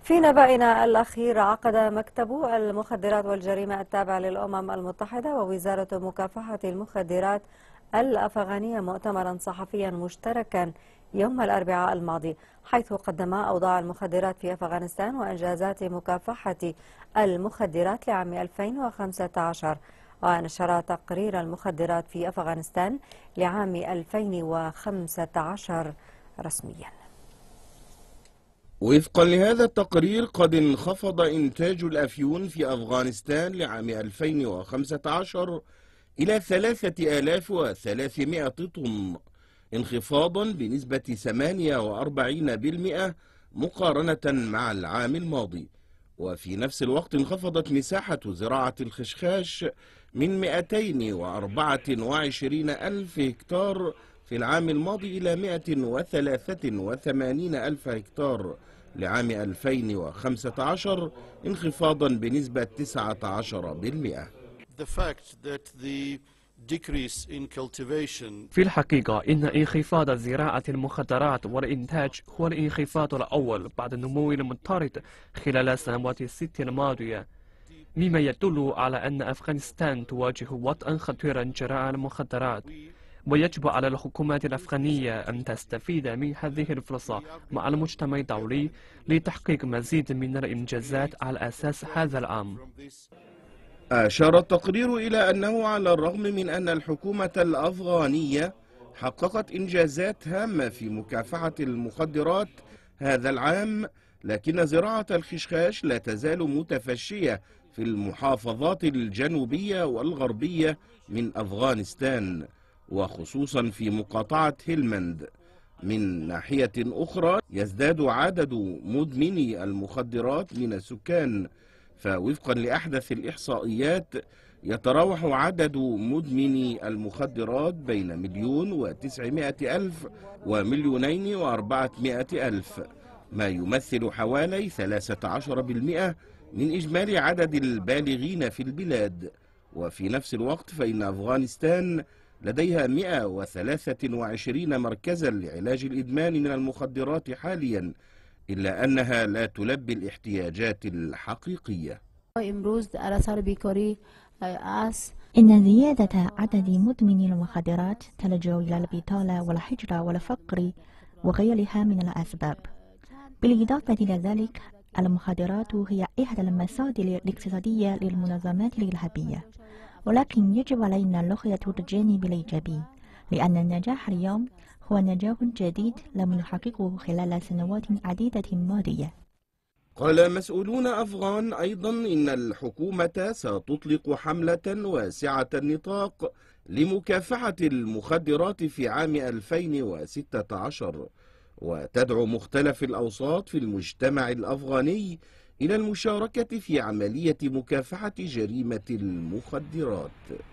في نبأنا الأخير، عقد مكتب المخدرات والجريمة التابع للأمم المتحدة ووزارة مكافحة المخدرات الأفغانية مؤتمرا صحفيا مشتركا يوم الأربعاء الماضي، حيث قدم أوضاع المخدرات في أفغانستان وإنجازات مكافحة المخدرات لعام 2015، ونشر تقرير المخدرات في أفغانستان لعام 2015 رسميا. وفقا لهذا التقرير، قد انخفض إنتاج الأفيون في أفغانستان لعام 2015 إلى 3300 طن، انخفاضا بنسبة 48% مقارنة مع العام الماضي. وفي نفس الوقت انخفضت مساحة زراعة الخشخاش من 224 ألف هكتار في العام الماضي إلى 183 ألف هكتار لعام 2015، انخفاضا بنسبة 19%. في الحقيقة إن انخفاض زراعة المخدرات والإنتاج هو الانخفاض الأول بعد النمو المضطرد خلال السنوات الست الماضية، مما يدل على أن أفغانستان تواجه وطئا خطيرا جراء المخدرات، ويجب على الحكومات الأفغانية أن تستفيد من هذه الفرصة مع المجتمع الدولي لتحقيق مزيد من الإنجازات على أساس هذا الأمر. أشار التقرير إلى أنه على الرغم من أن الحكومة الأفغانية حققت إنجازات هامة في مكافحة المخدرات هذا العام، لكن زراعة الخشخاش لا تزال متفشية في المحافظات الجنوبية والغربية من أفغانستان، وخصوصا في مقاطعة هلمند. من ناحية أخرى، يزداد عدد مدمني المخدرات من السكان، فوفقا لأحدث الإحصائيات يتراوح عدد مدمني المخدرات بين 1,900,000 و2,400,000، ما يمثل حوالي 13% من إجمالي عدد البالغين في البلاد. وفي نفس الوقت فإن أفغانستان لديها 123 مركزا لعلاج الإدمان من المخدرات حاليا، إلا أنها لا تلبي الاحتياجات الحقيقية. إن زيادة عدد مدمني المخدرات تلجأ إلى البطالة والهجرة والفقر وغيرها من الأسباب. بالإضافة إلى ذلك، المخدرات هي إحدى المصادر الاقتصادية للمنظمات الإرهابية، ولكن يجب علينا رؤية الجانب الإيجابي، لأن النجاح اليوم هو نجاح جديد لم نحققه خلال سنوات عديدة ماضية. قال مسؤولون أفغان أيضا إن الحكومة ستطلق حملة واسعة النطاق لمكافحة المخدرات في عام 2016، وتدعو مختلف الأوساط في المجتمع الأفغاني إلى المشاركة في عملية مكافحة جريمة المخدرات.